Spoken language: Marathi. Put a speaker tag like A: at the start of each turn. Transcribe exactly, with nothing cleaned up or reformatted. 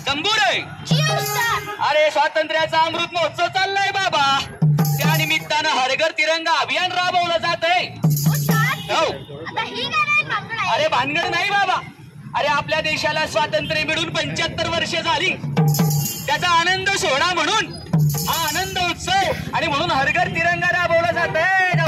A: दंबुरे अरे स्वातंत्र्याचा अमृत महोत्सव चाललाय बाबा, त्या निमित्तानं हरघर तिरंगा अभियान राबवलं जात आहे. अरे भानगड नाही बाबा, अरे आपल्या देशाला स्वातंत्र्य मिळून पंच्याहत्तर वर्ष झाली, त्याचा आनंद सोहळा म्हणून हा आनंद उत्सव आणि म्हणून हरघर तिरंगा राबवला जात आहे.